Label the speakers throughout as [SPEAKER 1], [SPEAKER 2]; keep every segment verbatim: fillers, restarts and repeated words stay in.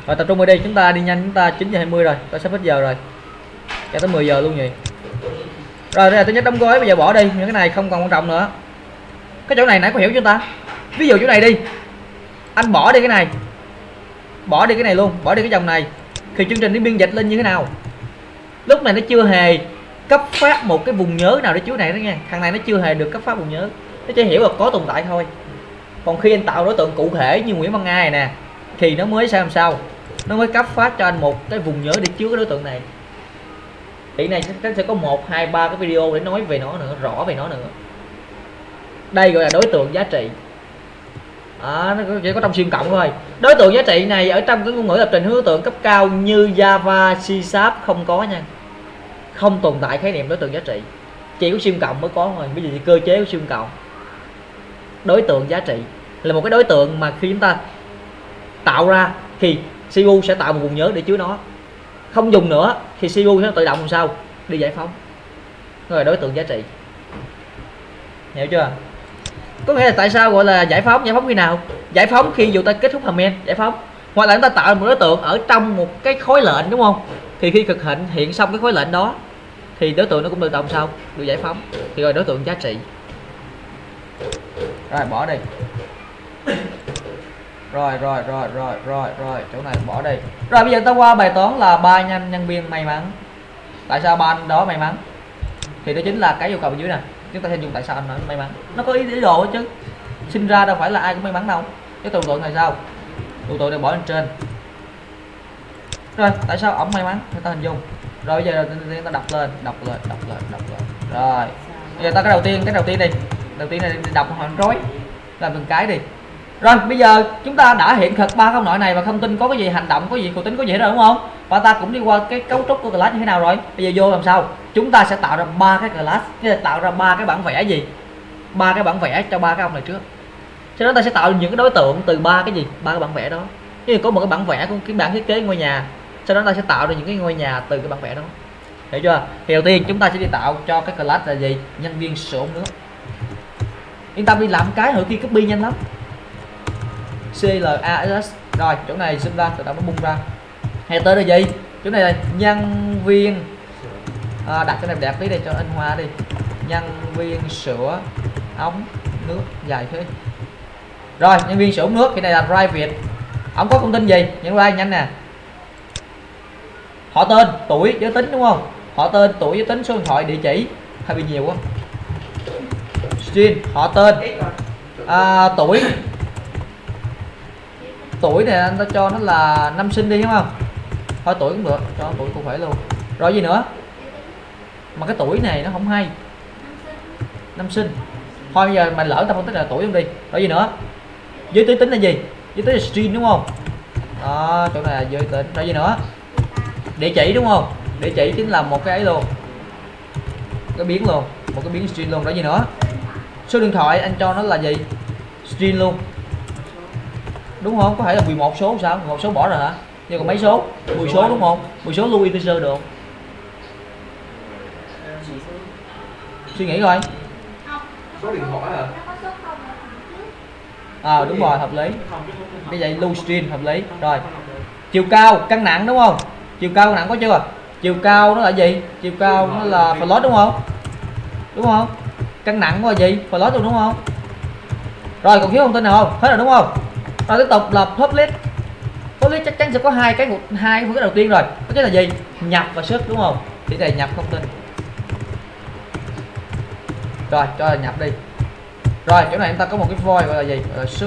[SPEAKER 1] Rồi tập trung vào đi, chúng ta đi nhanh, chúng ta chín giờ hai mươi rồi, ta sắp hết giờ rồi, cho tới mười giờ luôn vậy. Rồi đây là thứ nhất đóng gói, bây giờ bỏ đi, những cái này không còn quan trọng nữa. Cái chỗ này nãy có hiểu chưa ta? Ví dụ chỗ này đi, anh bỏ đi cái này, bỏ đi cái này luôn, bỏ đi cái dòng này, thì chương trình đi biên dịch lên như thế nào? Lúc này nó chưa hề cấp phát một cái vùng nhớ nào để chứa này đó nha, thằng này nó chưa hề được cấp phát vùng nhớ, nó chỉ hiểu là có tồn tại thôi. Còn khi anh tạo đối tượng cụ thể như Nguyễn Văn Ai nè, thì nó mới sao làm sao, nó mới cấp phát cho anh một cái vùng nhớ để chứa cái đối tượng này. Thì này chắc sẽ có một hai ba cái video để nói về nó nữa, rõ về nó nữa. Đây gọi là đối tượng giá trị. À, nó chỉ có trong xuyên cộng thôi. Đối tượng giá trị này ở trong cái ngôn ngữ lập trình hướng đối tượng cấp cao như Java, C Sharp không có nha, không tồn tại khái niệm đối tượng giá trị, chỉ có xuyên cộng mới có thôi. Ví dụ như cơ chế của xuyên cộng, đối tượng giá trị là một cái đối tượng mà khi chúng ta tạo ra thì xê pê u sẽ tạo một vùng nhớ để chứa nó, không dùng nữa thì xê pê u sẽ tự động làm sao đi giải phóng. Đó là đối tượng giá trị, hiểu chưa? Có nghĩa là tại sao gọi là giải phóng? Giải phóng khi nào? Giải phóng khi dù ta kết thúc hàm men giải phóng, hoặc là chúng ta tạo một đối tượng ở trong một cái khối lệnh, đúng không? Thì khi thực hiện hiện xong cái khối lệnh đó thì đối tượng nó cũng tự động sao được giải phóng, thì gọi đối tượng giá trị. Rồi bỏ đi. Rồi rồi rồi rồi rồi rồi chỗ này bỏ đi. Rồi bây giờ ta qua bài toán là ba nhân nhân viên may mắn. Tại sao ba anh đó may mắn? Thì đó chính là cái yêu cầu bên dưới nè. Chúng ta sẽ dùng tại sao anh nói may mắn, nó có ý, ý đồ hết chứ, sinh ra đâu phải là ai cũng may mắn đâu. Cái tường tượng này sao, tường tượng này bỏ lên trên. Rồi tại sao ổng may mắn, người ta hình dung. Rồi bây giờ ta đọc lên đọc lên đọc lên đọc lên. Rồi bây giờ ta cái đầu tiên cái đầu tiên đi đầu tiên này đọc một hành rối, làm từng cái đi. Rồi bây giờ chúng ta đã hiện thực ba công nội này và thông tin có cái gì, hành động có gì, thuộc tính có gì hết rồi đúng không? Và ta cũng đi qua cái cấu trúc của class như thế nào rồi. Bây giờ vô làm sao? Chúng ta sẽ tạo ra ba cái class, tạo ra ba cái bản vẽ gì? Ba cái bản vẽ cho ba cái ông này trước. Sau đó ta sẽ tạo những cái đối tượng từ ba cái gì? Ba cái bản vẽ đó. Như có một cái bản vẽ của cái bản thiết kế ngôi nhà. Sau đó ta sẽ tạo ra những cái ngôi nhà từ cái bản vẽ đó. Hiểu chưa? Thì đầu tiên chúng ta sẽ đi tạo cho cái class là gì? Nhân viên sửa ống nước. Yên tâm đi, làm cái hồi kia copy nhanh lắm. C L A S. Rồi chỗ này zoom ra, tự động nó bung ra. Hay tới là gì? Chỗ này là nhân viên à, đặt cái này đẹp tí đây cho anh Hoa đi. Nhân viên sửa ống nước dài thế. Rồi nhân viên sửa ống nước, cái này là private. Ông có thông tin gì? Nhận ra nhanh nè. Họ tên, tuổi, giới tính đúng không? Họ tên, tuổi, giới tính, số điện thoại, địa chỉ. Hơi bị nhiều quá. String, họ tên, à, tuổi. Tuổi này anh ta cho nó là năm sinh đi đúng không? Thôi tuổi cũng được, cho tuổi cũng phải luôn. Rồi gì nữa? Mà cái tuổi này nó không hay. Năm sinh. Thôi bây giờ mình lỡ ta phân tích là tuổi không đi. Rồi gì nữa? Giới tính tính là gì? Giới tính là string đúng không? Đó, chỗ này là giới tính. Rồi gì nữa? Địa chỉ đúng không? Địa chỉ chính là một cái ấy luôn. Cái biến luôn, một cái biến string luôn. Rồi gì nữa? Số điện thoại anh cho nó là gì? String luôn. Đúng không? Có thể là mười một số sao? mười một số bỏ rồi hả? Nhưng còn mấy số? mười số đúng không? mười số lưu integer được. Suy nghĩ coi.
[SPEAKER 2] Số điện thoại hả?
[SPEAKER 1] À đúng rồi, hợp lý. Như vậy lưu string hợp lý. Rồi. Chiều cao, cân nặng đúng không? Chiều cao cân nặng có chưa? Chiều cao nó là gì? Chiều cao nó là float đúng không? Đúng không? Cân nặng là gì? Float luôn đúng không? Rồi còn thiếu thông tin nào không? Hết rồi đúng không? Rồi tiếp tục là public. Public chắc chắn sẽ có hai cái hai cái đầu tiên rồi. Đó chính là gì? Nhập và xuất đúng không? Thì này nhập thông tin. Rồi cho là nhập đi. Rồi chỗ này chúng ta có một cái void gọi là gì? Gọi là xuất.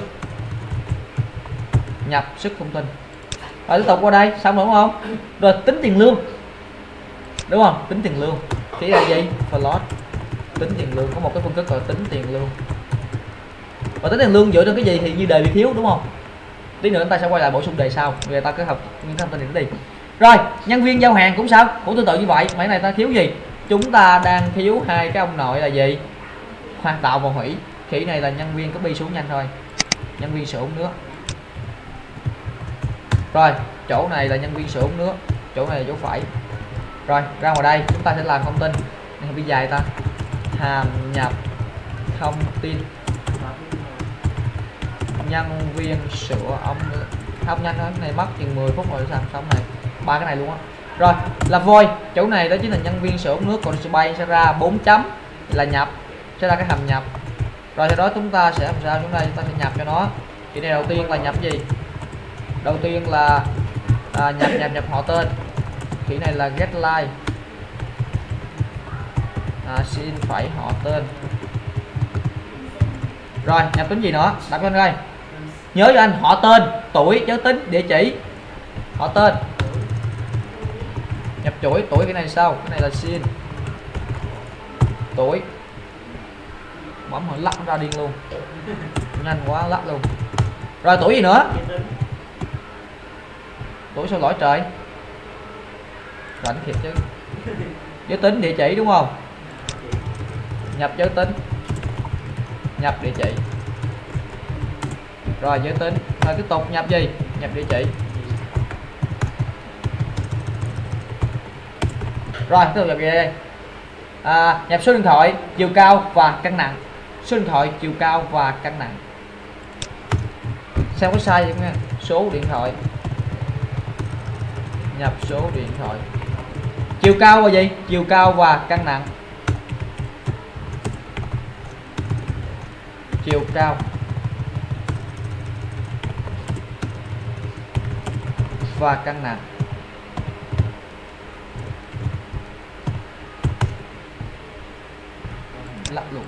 [SPEAKER 1] Nhập xuất thông tin. Rồi tiếp tục qua đây xong rồi đúng không? Rồi tính tiền lương. Đúng không? Tính tiền lương. Thì là gì? Float. Tính tiền lương, có một cái phương thức gọi là tính tiền lương. Và tính tiền lương dựa trên cái gì thì như đề bị thiếu đúng không? Tí nữa chúng ta sẽ quay lại bổ sung đề sau, người ta kết hợp những thông tin này đi. Rồi nhân viên giao hàng cũng sao, cũng tương tự như vậy. Mấy này ta thiếu gì? Chúng ta đang thiếu hai cái ông nội là gì? Hoàn tạo và hủy. Khỉ này là nhân viên copy xuống nhanh thôi. Nhân viên sửa ống nước. Rồi chỗ này là nhân viên sửa ống nước, chỗ này là chỗ phải. Rồi ra ngoài đây chúng ta sẽ làm thông tin này bị dài ta. Hàm nhập thông tin nhân viên sửa ống nước. không nhanh thôi, cái này mất chừng mười phút rồi sao xong này ba cái này luôn á. Rồi là void chỗ này đó chính là nhân viên sửa ống nước, còn bay sẽ ra bốn chấm là nhập, sẽ ra cái hàm nhập. Rồi sau đó chúng ta sẽ làm sao, chúng ta chúng ta sẽ nhập cho nó. Thì này đầu tiên là nhập gì, đầu tiên là à, nhập nhập nhập họ tên, kỹ này là get line, à, xin phải họ tên. Rồi nhập tính gì nữa, đặt lên đây, nhớ cho anh họ tên, tuổi, giới tính, địa chỉ, họ tên, nhập chuỗi tuổi. Cái này sao, cái này là xin tuổi, bấm họ lắc ra điên luôn, nhanh quá lắc luôn. Rồi tuổi gì nữa, tuổi sao lỗi trời, rảnh thiệt chứ. Giới tính, địa chỉ đúng không, nhập giới tính, nhập địa chỉ. Rồi giới tính, rồi tiếp tục nhập gì, nhập địa chỉ. Rồi tiếp tục nhập gì đây, à, nhập số điện thoại, chiều cao và cân nặng, số điện thoại, chiều cao và cân nặng. Xem có sai gì không nha, số điện thoại, nhập số điện thoại, chiều cao và gì, chiều cao và cân nặng, chiều cao và cân nặng. Lắp luôn,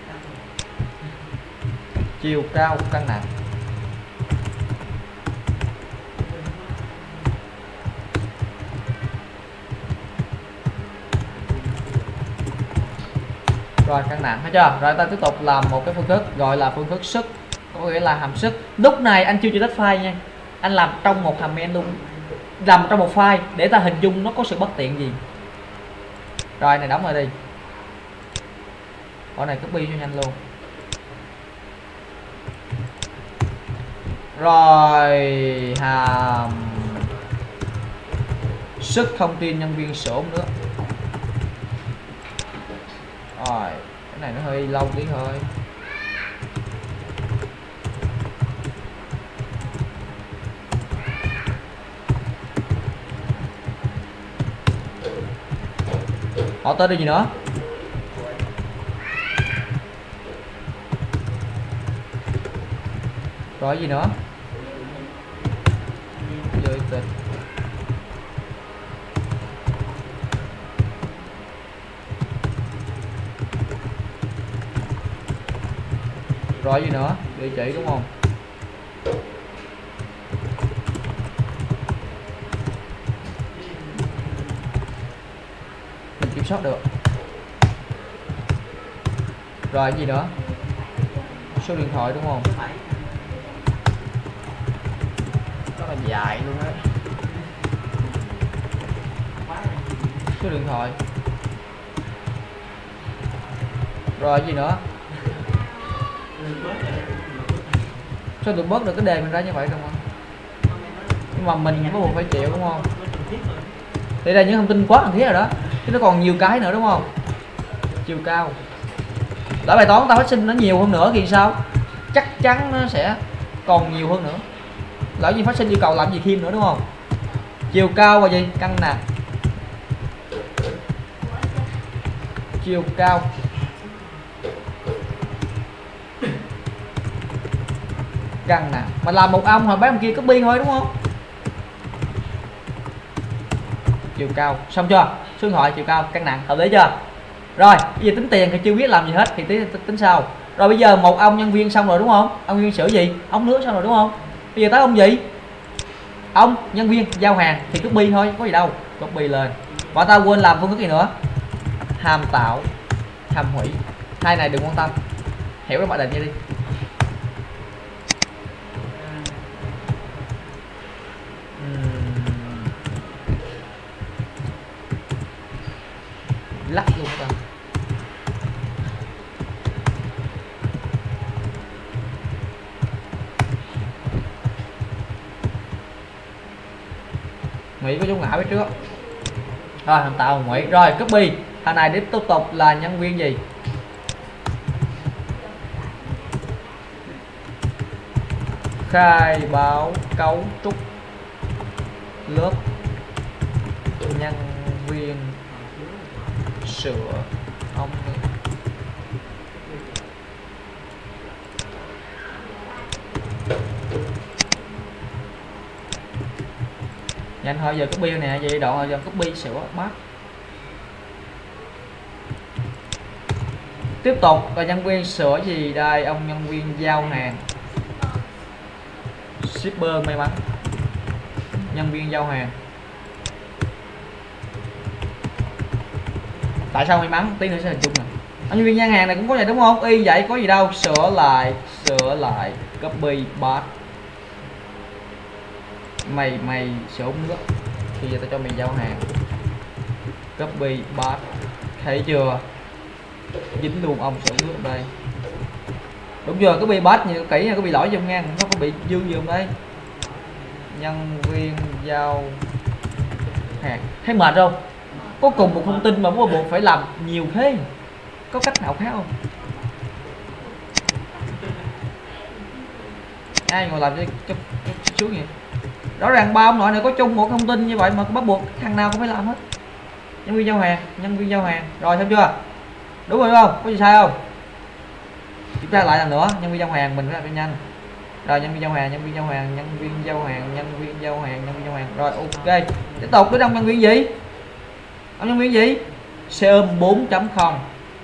[SPEAKER 1] chiều cao cân nặng. Rồi cân nặng thấy chưa. Rồi ta tiếp tục làm một cái phương thức gọi là phương thức sức, có nghĩa là hàm sức. Lúc này anh chưa chỉ tách file nha, anh làm trong một hàm main luôn, làm trong một file để ta hình dung nó có sự bất tiện gì. Rồi này đóng lại đi, cái này copy cho nhanh luôn. Rồi hàm sức thông tin nhân viên sổ nữa. Rồi cái này nó hơi lâu tí thôi. Họ tên là gì nữa, rồi gì nữa, giới tính, rồi gì nữa, địa chỉ đúng không. Mình kiểm soát được. Rồi gì nữa, số điện thoại đúng không, rất là dài luôn đấy. Số điện thoại, rồi gì nữa, sao được bớt được cái đề mình ra như vậy không ạ? Nhưng mà mình có buộc phải chịu đúng không. Đây là những thông tin quá cần thiết rồi đó, chứ nó còn nhiều cái nữa đúng không. Chiều cao, lỡ bài toán ta phát sinh nó nhiều hơn nữa thì sao, chắc chắn nó sẽ còn nhiều hơn nữa. Lỡ như phát sinh yêu cầu làm gì thêm nữa đúng không. Chiều cao và gì, cân nặng, chiều cao, cân nặng. Mà làm một ông hoặc bán ông kia copy thôi đúng không. Chiều cao xong chưa, số điện thoại, chiều cao, cân nặng, hợp lý chưa. Rồi bây giờ tính tiền thì chưa biết làm gì hết thì tính, tính sau. Rồi bây giờ một ông nhân viên xong rồi đúng không, ông nhân viên sửa gì, ống nước xong rồi đúng không. Bây giờ tới ông gì, ông nhân viên giao hàng thì copy thôi, có gì đâu, copy lên. Và ta quên làm phương thức gì nữa, hàm tạo, hàm hủy. Hai này đừng quan tâm, hiểu cái bài định vậy đi. Lắc luôn ta. Mỹ có dấu ngã phía trước. Rồi hàm tạo Mỹ. Rồi copy. Thằng này tiếp tục là nhân viên gì? khai báo cấu trúc lớp nhân viên sửa ống nước. Nhanh thôi, giờ copy nè, vậy đoạn rồi giờ copy sửa bắt. Tiếp tục là nhân viên sửa gì đây, ông nhân viên giao hàng. Shipper may mắn. Nhân viên giao hàng. Tại sao may mắn? Tí nữa sẽ hình chung nè. Ông nhân viên giao hàng này cũng có vậy đúng không? Y vậy có gì đâu, sửa lại, sửa lại, copy paste. Mày mày sửa ống nước thì giờ tao cho mày giao hàng, copy paste, thấy chưa, dính luôn ông sửa nước đây, đúng chưa? Copy paste như kỹ nha, có bị lỗi trong ngang, nó có bị dư gì không đây. Nhân viên giao hàng, thấy mệt không? Có cùng một thông tin mà có buộc phải làm nhiều thế, có cách nào khác không? Ai ngồi làm cho chút chút vậy? Rõ ràng ba ông nội này có chung một thông tin như vậy mà bắt buộc thằng nào cũng phải làm hết. Nhân viên giao hàng, nhân viên giao hàng, rồi thấy chưa? Đúng rồi đúng không? Có gì sai không? Kiểm tra lại lần nữa, nhân viên giao hàng mình phải làm cho nhanh. Rồi nhân viên giao hàng, nhân viên giao hàng, nhân viên giao hàng, nhân viên giao hàng, nhân viên giao hàng. Rồi ok. Tiếp tục đến ông nhân viên gì? Ông nhân viên gì? Xe ôm bốn chấm không.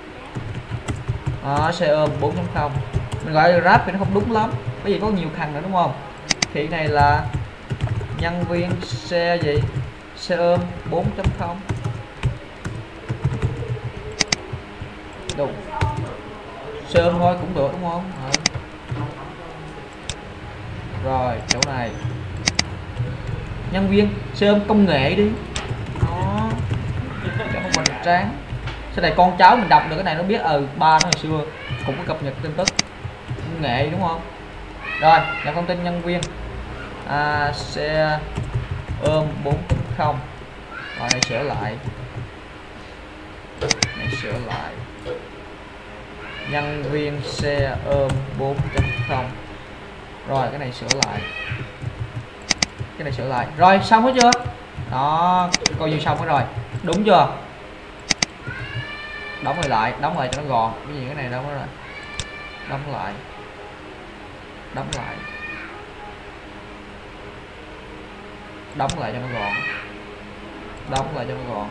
[SPEAKER 1] Đó, xe ôm bốn chấm không. Mình gọi là Grab thì nó không đúng lắm, bởi vì có nhiều thằng nữa đúng không? Thì này là nhân viên xe gì? Xe ôm bốn chấm không. Đúng. Xe ôm thôi cũng được đúng không? Ừ. Rồi chỗ này nhân viên xe ôm công nghệ đi. Đó, cho nó hoành tráng. Sau này con cháu mình đọc được cái này nó biết ừ ba nó hồi xưa cũng có cập nhật tin tức công nghệ đúng không? Rồi nhập thông tin nhân viên à, xe ôm bốn chấm không. Rồi này sửa lại, này sửa lại, nhân viên xe ôm bốn chấm không. Rồi cái này sửa lại, cái này sửa lại. Rồi xong hết chưa? Đó, coi như xong hết rồi, đúng chưa? Đóng lại lại, đóng lại cho nó gọn. Cái gì cái này đâu rồi? Đóng lại, đóng lại, đóng lại cho nó gọn, đóng lại cho nó gọn.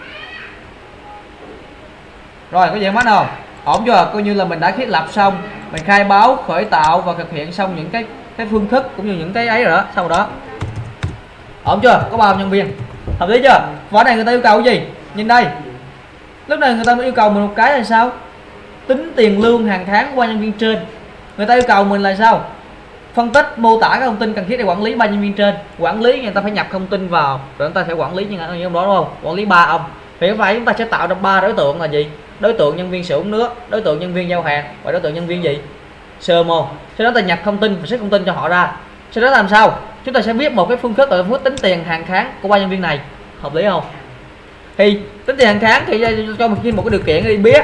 [SPEAKER 1] Rồi có gì mất không? Ổn chưa? Coi như là mình đã thiết lập xong, mình khai báo, khởi tạo và thực hiện xong những cái cái phương thức cũng như những cái ấy rồi đó, xong rồi đó. Ổn chưa? Có bao nhân viên hợp lý chưa? Và này người ta yêu cầu cái gì? Nhìn đây, lúc này người ta yêu cầu mình một cái là sao? Tính tiền lương hàng tháng qua nhân viên trên. Người ta yêu cầu mình là sao? Phân tích mô tả các thông tin cần thiết để quản lý ba nhân viên trên. Quản lý người ta phải nhập thông tin vào rồi chúng ta sẽ quản lý như ông đó đúng không? Quản lý ba ông. Thì như vậy chúng ta sẽ tạo ra ba đối tượng là gì? Đối tượng nhân viên sử dụng nước, đối tượng nhân viên giao hàng và đối tượng nhân viên gì? Sơ mô. Sau đó ta nhập thông tin và xếp thông tin cho họ ra. Sau đó làm sao? Chúng ta sẽ viết một cái phương thức là phương thức tính tiền hàng tháng của ba nhân viên này. Hợp lý không? Thì tính tiền hàng tháng thì cho mình một cái điều kiện đi biết.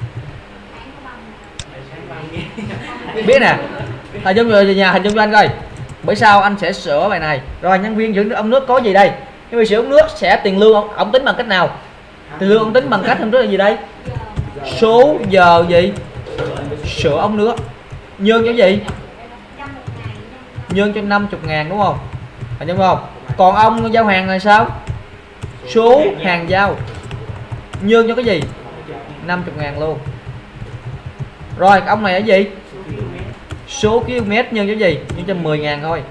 [SPEAKER 1] Biết nè. Hình dung rồi nhà hình dung cho anh coi. Bởi sao anh sẽ sửa bài này. Rồi nhân viên giữ ống nước có gì đây? Nhân viên sử dụng nước sẽ tiền lương ông, ông tính bằng cách nào? Tiền lương ông tính bằng cách không biết là gì đây? Số giờ gì? Sửa ống nước. Nhân cho gì? Nhân cho năm mươi ngàn đúng không? Hình dung không? Còn ông giao hàng là sao? Số hàng giao. Nhân cho cái gì? năm mươi ngàn luôn. Rồi ông này là gì? Số km nhân cho gì? Nhân cho mười ngàn thôi.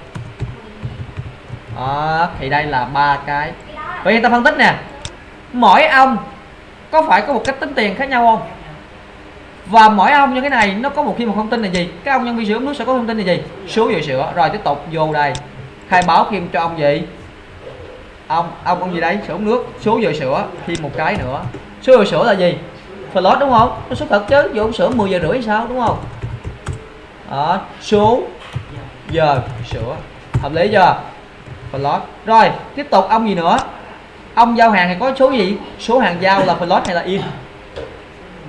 [SPEAKER 1] Đó, thì đây là ba cái. Vậy người ta phân tích nè. Mỗi ông có phải có một cách tính tiền khác nhau không? Và mỗi ông như cái này nó có một khi một thông tin là gì? Cái ông nhân viên sử dụng nước sẽ có thông tin là gì? Số giờ sửa. Rồi tiếp tục vô đây. Khai báo thêm cho ông gì? Ông ông ông gì đấy? Sử dụng nước. Số giờ sửa thêm một cái nữa. Số giờ sửa là gì? Float đúng không? Nó số thật chứ. Dù ông sửa mười giờ rưỡi hay sao đúng không? Đó, số giờ sửa. Hợp lý chưa? Float. Rồi tiếp tục ông gì nữa? Ông giao hàng thì có số gì? Số hàng giao là float hay là in?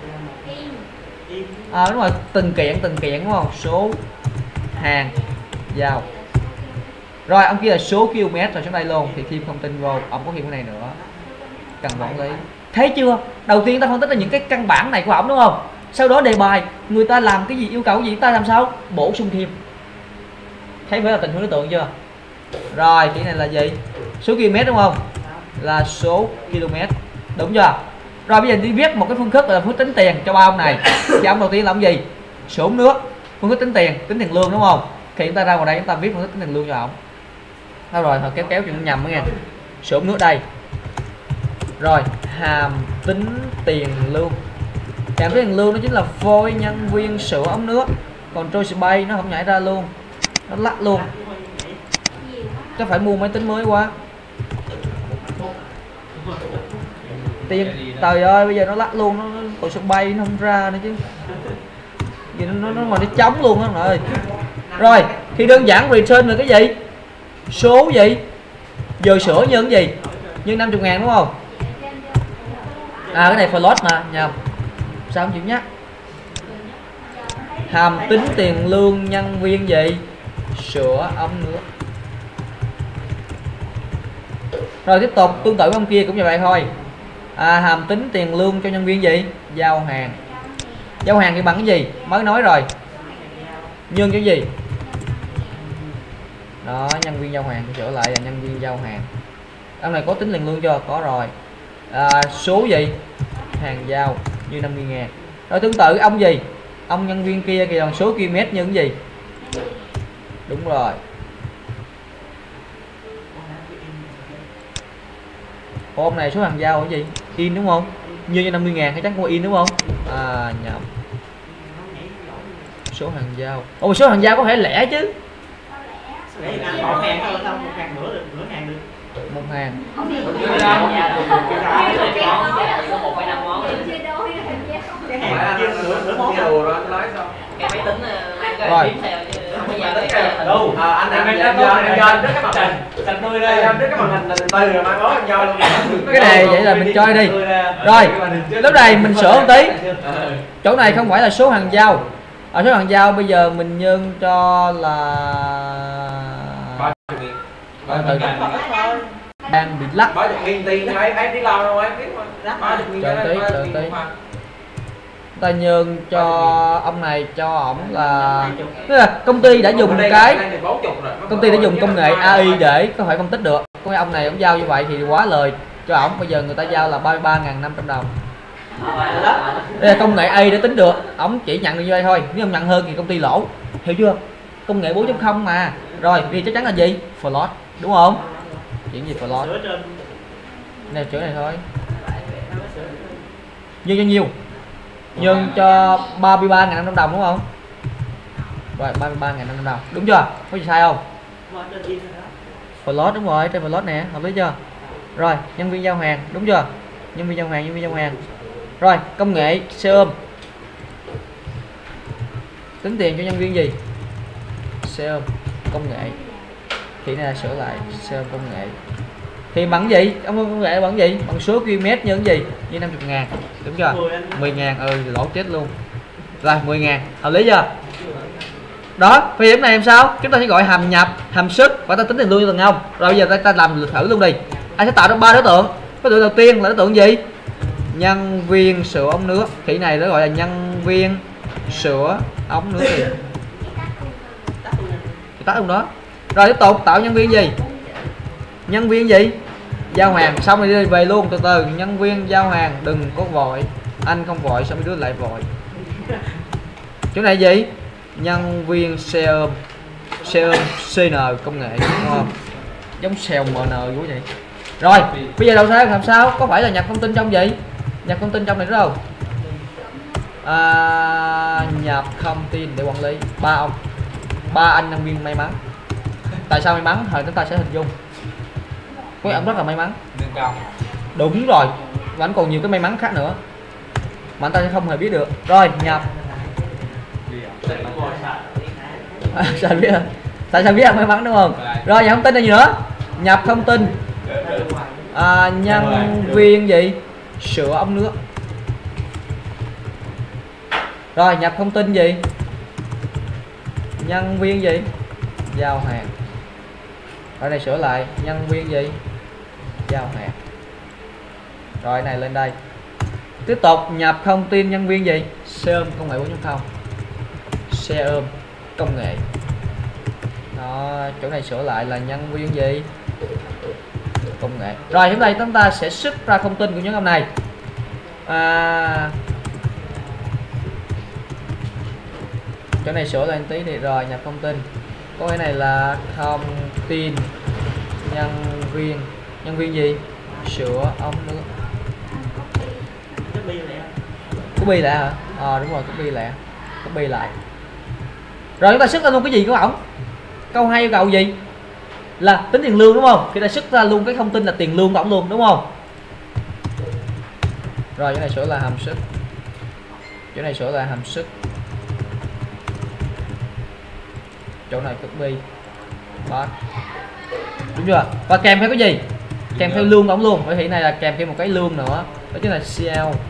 [SPEAKER 1] À đúng rồi, từng kiện từng kiện đúng không? Số hàng giao. Rồi ông kia là số km rồi xuống đây luôn thì thêm thông tin vô, ông có thêm cái này nữa, cần quản lý. Thấy chưa, đầu tiên ta phân tích là những cái căn bản này của ổng đúng không, sau đó đề bài người ta làm cái gì, yêu cầu cái gì ta làm sao bổ sung thêm. Thấy phải là tình huống đối tượng chưa. Rồi cái này là gì, số km đúng không, là số km đúng chưa. Rồi bây giờ đi viết một cái phương thức là phương thức tính tiền cho ba ông này thì ông đầu tiên làm gì, số nước, phương thức tính tiền, tính tiền lương đúng không, thì chúng ta ra ngoài đây chúng ta viết phương thức tính tiền lương cho ổng. Thôi rồi thôi kéo kéo chuyện nhầm nữa nha, số nước đây. Rồi hàm tính tiền lương, hàm tính tiền lương nó chính là phôi nhân viên sửa ống nước, còn trôi bay nó không nhảy ra luôn, nó lắc luôn, chắc phải mua máy tính mới quá. Tiền trời ơi bây giờ nó lắc luôn, nó tụi sẽ bay nó không ra nữa chứ, vì nó nó mà nó trống luôn á rồi. Rồi thì đơn giản return là cái gì, số gì, giờ sửa như cái gì, như năm mươi ngàn đúng không. À cái này float mà nhầm, sao không chịu nhắc. Hàm tính tiền lương nhân viên gì, sửa ống nước. Rồi tiếp tục tương tự ông kia cũng như vậy thôi. À, hàm tính tiền lương cho nhân viên gì, giao hàng. Giao hàng thì bằng cái gì, mới nói rồi, nhân cái gì đó, nhân viên giao hàng, trở lại là nhân viên giao hàng. Ông này có tính tiền lương chưa, có rồi. À, số gì, hàng giao như năm mươi ngàn. Rồi tương tự ông gì, ông nhân viên kia thì bằng số km như cái gì, đúng rồi. Hôm này số hàng giao cái gì, in đúng không, như năm mươi ngàn hay chắc có in đúng không. À nhầm, số hàng giao. Ồ số hàng giao có thể lẻ chứ,
[SPEAKER 3] một hàng thôi, không một hàng nửa được, nửa hàng được.
[SPEAKER 1] Một hàng.
[SPEAKER 2] Cái máy tính
[SPEAKER 1] rồi.
[SPEAKER 2] Đâu, à, anh em anh do anh do cái màn hình, sạch tươi đây, anh cái màn hình là từ rồi mai mốt anh do luôn.
[SPEAKER 1] Cái này vậy là mình chơi đi. Rồi, lúc này mình sửa một tí. Chỗ này không phải là số hàng giao. Ở số hàng giao bây giờ mình nhân cho là đang bị lắc.
[SPEAKER 2] Ba chục nghìn tiền mấy em đi làm đâu em biết mà. Ba chục nghìn
[SPEAKER 1] tí, tí. Ta nhân cho ông này cho ổng là, tức là công ty đã dùng cái công ty đã dùng công nghệ a i để có thể phân tích được. Cái ông này ông giao như vậy thì quá lời cho ổng, bây giờ người ta giao là ba mươi ba nghìn năm trăm đồng. Đây là công nghệ a i để tính được, ổng chỉ nhận được như vậy thôi, nếu ông nhận hơn thì công ty lỗ, hiểu chưa? Công nghệ bốn chấm không mà. Rồi thì chắc chắn là gì, float đúng không, chuyện gì float này, chữ này thôi. Nhân cho nhiêu, nhân cho ba mươi ba nghìn năm trăm đồng đúng không. Rồi ba mươi ba nghìn năm trăm đồng đúng chưa, có gì sai không. Float đúng rồi, trên float nè, hợp lý chưa. Rồi nhân viên giao hàng đúng chưa, nhân viên giao hàng, nhân viên giao hàng. Rồi công nghệ xe ôm, tính tiền cho nhân viên gì, xe ôm công nghệ, thì này là sửa lại xe ôm công nghệ thì bằng gì, ông công nghệ bằng gì, bằng số km như cái gì, như năm mươi ngàn đúng chưa, mười ngàn, ừ lỗ chết luôn. Rồi mười ngàn hợp lý chưa. Đó thì điểm này làm sao, chúng ta sẽ gọi hàm nhập, hàm sức và ta tính tiền lương cho từng ông. Rồi bây giờ ta, ta làm thử luôn đi. Anh sẽ tạo ra ba đối tượng. Đối tượng đầu tiên là đối tượng gì, nhân viên sửa ống nước, thì này nó gọi là nhân viên sửa ống nước thì tắt luôn đó. Rồi tiếp tục tạo nhân viên gì, nhân viên gì, giao hàng. Xong rồi đi về luôn, từ từ nhân viên giao hàng, đừng có vội, anh không vội sao mấy đứa lại vội. Chỗ này gì, nhân viên xe ôm, xe ôm xê en công nghệ đúng không, giống xèo em en của vậy. Rồi bây giờ đầu ra làm sao, có phải là nhập thông tin trong gì, nhập thông tin trong này đúng không. À, nhập thông tin để quản lý ba ông, ba anh nhân viên may mắn. Tại sao may mắn, thời chúng ta sẽ hình dung cái ông rất là may mắn, đúng rồi, và anh còn nhiều cái may mắn khác nữa mà anh ta sẽ không hề biết được. Rồi nhập à, sao biết, tại sao biết là may mắn đúng không. Rồi nhập thông tin là gì nữa, nhập thông tin à, nhân viên gì, sửa ống nước. Rồi nhập thông tin gì, nhân viên gì, giao hàng. Ở đây sửa lại nhân viên gì, giao hàng. Rồi này lên đây tiếp tục nhập thông tin nhân viên gì, xe ôm công nghệ bốn chấm không, xe ôm công nghệ. Đó, chỗ này sửa lại là nhân viên gì, công nghệ. Rồi hôm nay chúng ta sẽ xuất ra thông tin của những ông này. À, chỗ này sửa lại một tí thì rồi nhập thông tin. Có cái này là thông tin nhân viên, nhân viên gì, sửa ống nước. Copy lại hả? Ờ à, đúng rồi, copy lại, copy lại. Rồi chúng ta xuất ra luôn cái gì của ổng. Câu hai yêu cầu gì? Là tính tiền lương đúng không? Thì ta xuất ra luôn cái thông tin là tiền lương của ổng luôn đúng không? Rồi cái này sửa là hàm xuất. Chỗ này sửa là hàm xuất. Chỗ này copy. Đó. Đúng chưa? Và kèm theo cái gì? Kèm theo lương của ổng luôn. Bởi vì này là kèm theo một cái lương nữa. Đó chính là xê lờ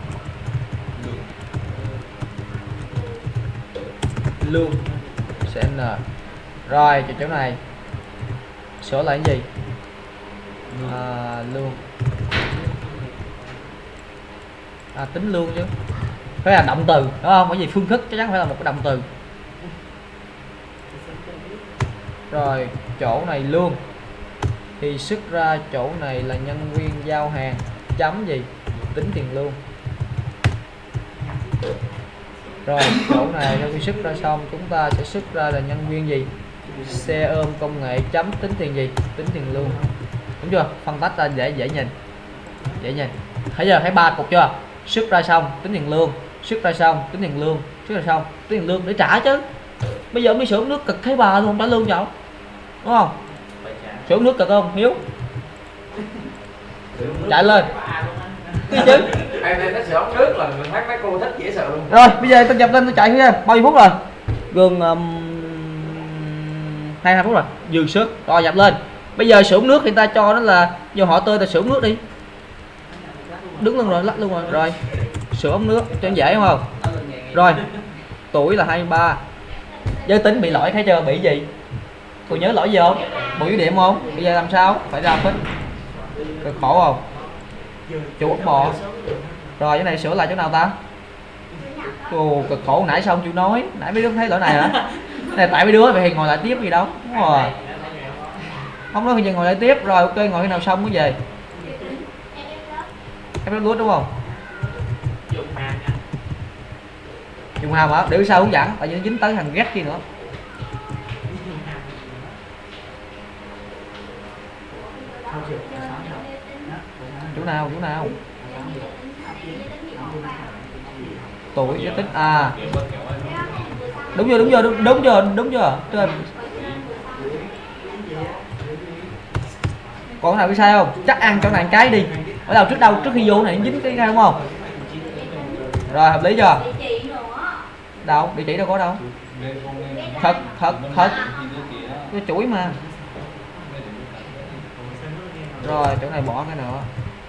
[SPEAKER 1] lương xê en. Rồi chỗ này sửa lại cái gì, à, lương, à, tính lương chứ phải là động từ đúng không, bởi vì phương thức chắc chắn phải là một cái động từ. Rồi chỗ này lương thì xuất ra chỗ này là nhân viên giao hàng chấm gì, tính tiền lương. Rồi chỗ này sau khi xuất ra xong chúng ta sẽ xuất ra là nhân viên gì, xe ôm công nghệ chấm tính tiền gì, tính tiền lương. Đúng chưa? Phân tách ra dễ dễ nhìn, dễ nhìn. Thấy giờ thấy ba cục chưa? Xuất ra xong tính tiền lương, xuất ra xong tính tiền lương, xuất ra xong tính tiền lương để trả chứ. Bây giờ mới sửa nước cực thấy bà luôn, không trả lương cho đúng không? Sửa nước cực không Hiếu? Chạy lên cái chứ.
[SPEAKER 2] Em em nó sửa ống nước là mình thấy mấy cô thích dễ sợ luôn.
[SPEAKER 1] Rồi bây giờ tôi nhập lên tôi chạy thêm bao nhiêu phút rồi? Gần um, hai hai phút rồi, dừng sức. Rồi nhập lên. Bây giờ sửa nước thì ta cho nó là vô họ tơi ta sửa nước đi. Đứng luôn rồi, lắc luôn rồi. Rồi. Sửa ống nước cho dễ đúng không? Rồi. Tuổi là hai mươi ba. Giới tính bị lỗi thấy chưa? Bị gì? Cô nhớ lỗi gì không? Bộ yếu điểm không? Bây giờ làm sao? Phải ra phích. Cực khổ không? Chủ ốc bò. Rồi cái này sửa lại chỗ nào ta? Ồ, cực khổ nãy xong chịu nói. Nãy mấy đứa thấy lỗi này hả? Này tại mấy đứa vậy thì ngồi lại tiếp gì đâu. Đúng rồi. Không nói thì giờ ngồi lại tiếp. Rồi ok, ngồi khi nào xong mới về. Em nói lút đúng không? Dùng hàm hả? Để sao hướng dẫn. Tại vì nó dính tới thằng ghét kia nữa. Chỗ nào? Chỗ nào? Tuổi giới tính à? Đúng chưa? Đúng chưa? Đúng, đúng chưa? Đúng chưa? Trên. Còn nào bị sai không? Chắc ăn chỗ này cái đi. Ở đâu trước đâu trước khi vô này dính cái ra đúng không? Rồi hợp lý chưa? Đâu? Địa chỉ đâu có đâu. Thật thật thật. Cái chuỗi mà. Rồi chỗ này bỏ cái nữa.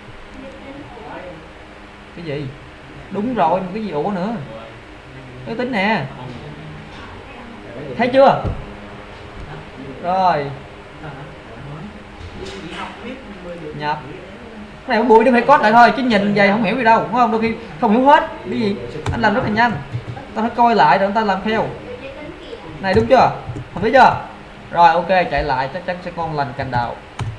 [SPEAKER 1] Cái gì? Đúng rồi, cái gì ủa nữa? Cái tính nè. Thấy chưa? Rồi. Nhập. Cái này không bụi nó phải code lại thôi chứ nhìn vậy không hiểu gì đâu, đúng không? Đôi khi không hiểu hết. Cái gì? Anh làm rất là nhanh. Ta phải coi lại rồi ta làm theo. Này đúng chưa? Hợp lý chưa? Rồi ok, chạy lại chắc chắn sẽ con lành cành đào.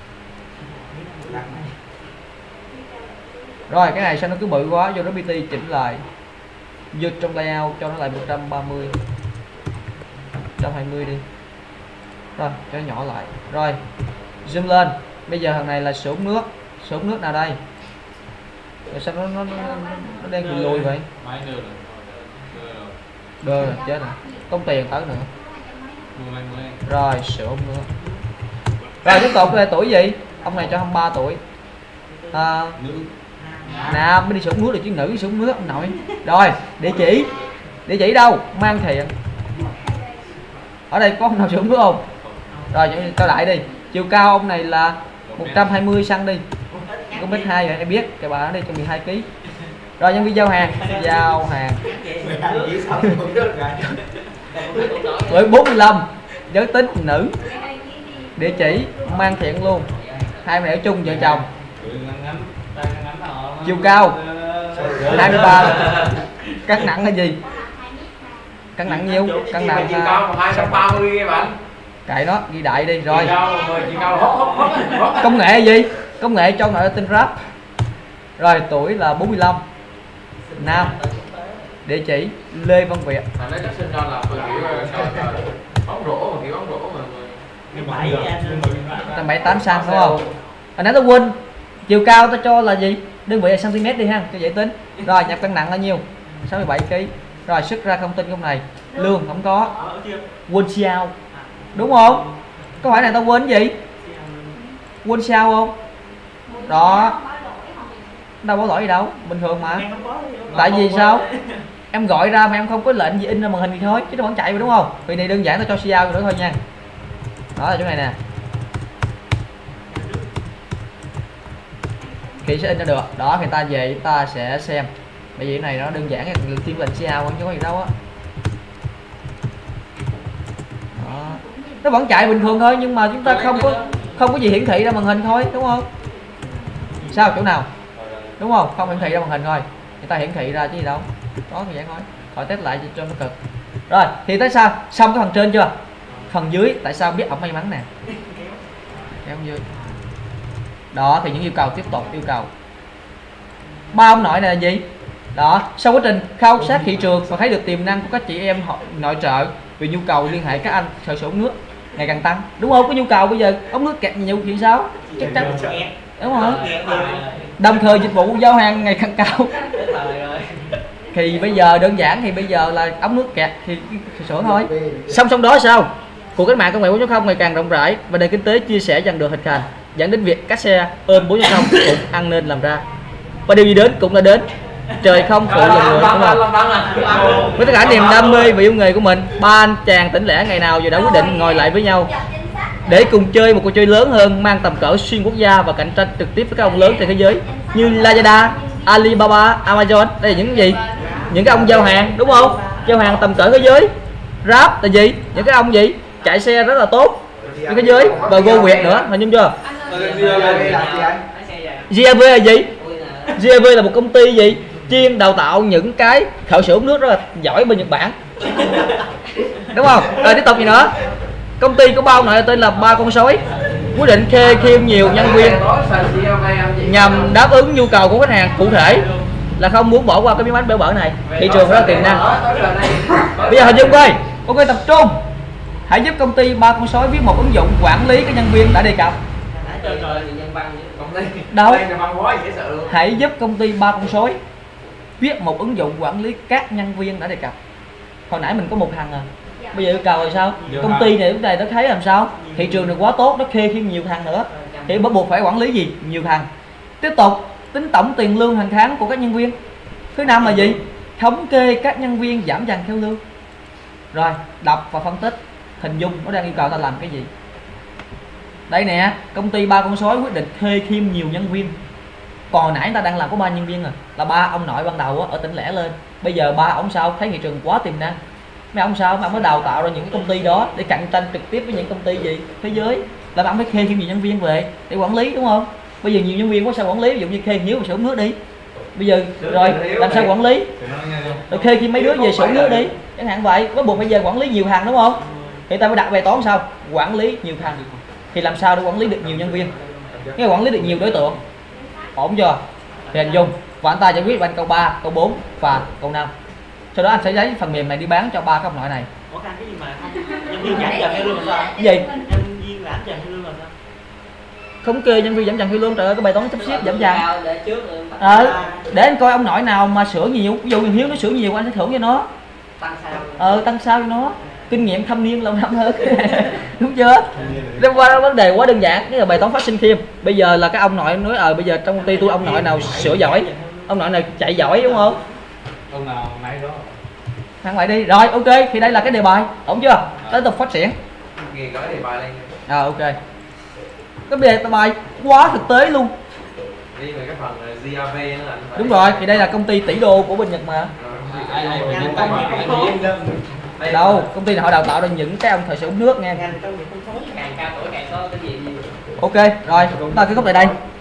[SPEAKER 1] Rồi cái này sao nó cứ bự quá, vô đó pê tê chỉnh lại. Vô trong layout cho nó lại một trăm ba mươi. một trăm hai mươi đi. Rồi, cho nó nhỏ lại. Rồi. Zoom lên. Bây giờ thằng này là sửa nước. Sửa nước nào đây? Rồi sao nó nó nó, nó đang bị lùi vậy? Đơ rồi, chết rồi. Tốn tiền tới nữa. Rồi, sửa nước. Rồi tiếp tục là tuổi gì? Ông này cho hai mươi ba tuổi. À, nam mới đi sủng nước được chứ nữ sủng nước ông nội. Rồi địa chỉ, địa chỉ đâu? Mang Thiện. Ở đây có ông nào sủng nước không? Rồi cho lại đi. Chiều cao ông này là một trăm hai mươi xăng đi. Có mét hai rồi em biết. Cái bà nó đi cho mười hai ki lô gam. Rồi nhân viên giao hàng, giao hàng. Tuổi bốn mươi lăm. giới tính nữ, địa chỉ mang thiện luôn, hai mẹ ở chung vợ chồng, chiều cao hai mươi ba, cân nặng là gì, cân nặng nhiêu, cân nặng
[SPEAKER 2] chiều cao hai trăm ba mươi các bạn,
[SPEAKER 1] cậy nó ghi đại đi rồi.
[SPEAKER 2] chiều cao hốt hốt hốt.
[SPEAKER 1] Công nghệ gì, công nghệ cho nội tin rap. Rồi tuổi là bốn mươi lăm, nam, địa chỉ Lê Văn Việt.
[SPEAKER 2] Thằng đấy chắc sinh ra là kiểu bóng rổ mà kiểu bóng rổ mà
[SPEAKER 1] bảy tám xăng đúng không? Hồi nãy tao quên chiều cao tao cho là gì, đơn vị là cm đi ha cho dễ tính. Rồi nhập cân nặng là nhiêu, sáu mươi bảy ki lô gam. Rồi xuất ra thông tin trong này, lương không có, quên sao đúng không? Câu hỏi này tao quên gì, quên sao không? Đó, đâu có lỗi gì đâu, bình thường mà. Tại vì sao em gọi ra mà em không có lệnh gì in ra màn hình thì thôi, chứ nó vẫn chạy mà đúng không? Vì này đơn giản tao cho siao nữa thôi nha. Đó là chỗ này nè, thì sẽ in ra được. Đó thì ta về chúng ta sẽ xem. Bởi vì cái này nó đơn giản, thiên lệnh siao chứ có gì đâu á. Đó, nó vẫn chạy bình thường thôi nhưng mà chúng ta không có không có gì hiển thị ra màn hình thôi đúng không? Sao chỗ nào đúng không, không hiển thị ra màn hình thôi, người ta hiển thị ra chứ gì đâu. Đó thì vậy thôi, khỏi test lại cho nó cực. Rồi thì tại sao xong cái phần trên chưa, phần dưới tại sao biết ổng may mắn nè, kéo dưới. Đó thì những yêu cầu tiếp tục yêu cầu ba ông nội này là gì. Đó, sau quá trình khảo sát thị trường và thấy được tiềm năng của các chị em họ nội trợ vì nhu cầu liên hệ các anh sở sử ống nước ngày càng tăng đúng không? Có nhu cầu bây giờ ống nước kẹt nhiều thì sao, chắc chắn đúng không? Đồng thời dịch vụ giao hàng ngày càng cao thì bây giờ đơn giản thì bây giờ là ống nước kẹt thì sửa thôi. Song song đó sao, cuộc cách mạng công nghệ bốn chấm không ngày càng rộng rãi và nền kinh tế chia sẻ dần được hình thành, dẫn đến việc các xe ôm bốn chấm không cũng ăn nên làm ra, và điều gì đến cũng đã đến, trời không phụ lòng người đúng không? Với tất cả niềm đam mê và yêu nghề của mình, ba anh chàng tỉnh lẻ ngày nào giờ đã quyết định ngồi lại với nhau để cùng chơi một cuộc chơi lớn hơn, mang tầm cỡ xuyên quốc gia và cạnh tranh trực tiếp với các ông lớn trên thế giới như Lazada, Alibaba, Amazon. Đây là những gì, những cái ông giao hàng đúng không, giao hàng tầm cỡ thế giới. Grab là gì, những cái ông gì chạy xe rất là tốt trên thế giới, và Go Việt nữa, hình dung chưa? giê a vê là gì, giê a vê là một công ty gì chuyên đào tạo những cái thợ sửa ống nước rất là giỏi bên Nhật Bản đúng không? Rồi tiếp tục gì nữa, công ty có bao nội tên là Ba Con Sói quyết định thuê thêm nhiều nhân viên nhằm đáp ứng nhu cầu của khách hàng cụ thể, là không muốn bỏ qua cái miếng bánh bể bở này, thị trường rất là tiềm năng. Bây giờ hình dung coi, ok tập trung, hãy giúp công ty Ba Con Sói viết một ứng dụng quản lý các nhân viên đã đề cập. Đâu, hãy giúp công ty Ba Con Sói viết một ứng dụng quản lý các nhân viên đã đề cập. Hồi nãy mình có một thằng à, bây giờ yêu cầu rồi sao? Công ty này lúc này nó thấy làm sao? Thị trường này quá tốt, nó thuê thêm nhiều thằng nữa thì bắt buộc phải quản lý gì? Nhiều thằng. Tiếp tục tính tổng tiền lương hàng tháng của các nhân viên. Thứ năm là gì? Thống kê các nhân viên giảm dần theo lương. Rồi đọc và phân tích, hình dung nó đang yêu cầu ta làm cái gì. Đây nè, công ty Ba Con Sói quyết định thuê thêm nhiều nhân viên. Còn nãy ta đang làm có ba nhân viên à, là ba ông nội ban đầu ở tỉnh lẻ lên. Bây giờ ba ông sao thấy thị trường quá tiềm năng, mấy ông sao mà ông mới đào tạo ra những cái công ty đó để cạnh tranh trực tiếp với những công ty gì thế giới, là ông phải thuê thêm nhiều nhân viên về để quản lý đúng không? Bây giờ nhiều nhân viên có sao quản lý, ví dụ như thuê Hiếu về sửa nước đi, bây giờ rồi làm sao quản lý, rồi thuê thêm mấy đứa về sửa nước đi chẳng hạn vậy, có buộc bây giờ quản lý nhiều thằng đúng không? Thì ta phải đặt bài toán sao quản lý nhiều thằng thì làm sao để quản lý được nhiều nhân viên, cái quản lý được nhiều đối tượng, ổn chưa? Thì hình dung và anh ta giải quyết bằng câu ba, câu bốn và câu năm. Sau đó anh sẽ lấy phần mềm này đi bán cho ba cái ông nội này.
[SPEAKER 3] Ủa cái gì mà không nhân viên giảm dần theo lương là sao?
[SPEAKER 1] Cái gì?
[SPEAKER 3] Nhân viên giảm dần theo lương là sao?
[SPEAKER 1] Thống kê nhân viên giảm dần theo lương, trời ơi cái bài toán sắp xếp giảm dần. Ờ, để anh coi ông nội nào mà sửa nhiều, ví dụ như Hiếu nó sửa nhiều anh sẽ thưởng cho nó.
[SPEAKER 3] Tăng sao?
[SPEAKER 1] Ờ tăng sao cho nó. Kinh nghiệm thâm niên lâu năm hơn. Đúng chưa? Liên quan đến vấn đề quá đơn giản, cái là bài toán phát sinh thêm. Bây giờ là cái ông nội nói ờ bây giờ trong công ty tôi ông nội nào sửa giỏi, ông nội nào chạy giỏi đúng không?
[SPEAKER 4] Ông nào nãy đó
[SPEAKER 1] Thằng lại đi. Rồi ok, thì đây là cái đề bài, ổn chưa? Tiếp tục phát triển. À ok. Cái đề bài quá thực tế luôn.
[SPEAKER 2] Đi về cái phần giê a vê nữa là
[SPEAKER 1] đúng rồi, thì đây là công ty tỷ đô của bên Nhật mà. Đâu, công ty này họ đào tạo ra những cái ông thợ sẽ uống nước nha.
[SPEAKER 3] Ngành công nghiệp phân phối càng cao tuổi càng có cái gì gì.
[SPEAKER 1] Ok, rồi, chúng ta kết thúc tại đây.